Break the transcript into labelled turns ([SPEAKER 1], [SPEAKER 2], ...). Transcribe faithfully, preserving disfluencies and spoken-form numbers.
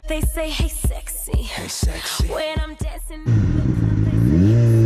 [SPEAKER 1] They say, hey, sexy.
[SPEAKER 2] Hey, sexy.
[SPEAKER 1] When I'm dancing in the club, they say, hey,